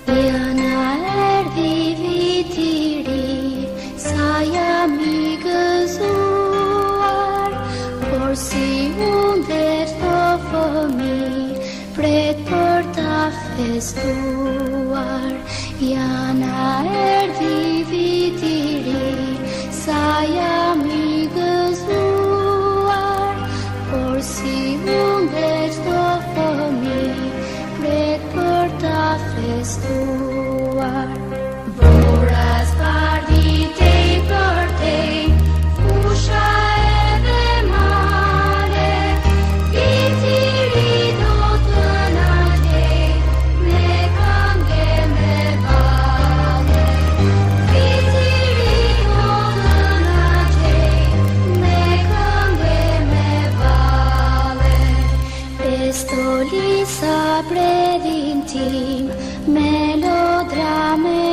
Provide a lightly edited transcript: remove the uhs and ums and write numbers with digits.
Jana erdhi viti ri, sa jam I gëzuar, por si unë të fëmijë, pret për ta festuar. Jana erdhi viti ri, sa jam I gëzuar, por si unë të fëmijë, pret për ta festuar. Vura zbardhi tej për tej, fusha edhe mare, viti ri do të na lej, me këngë me valle. Viti ri do të na lej, me këngë me valle. Pestolisa predhin tim, me lodra me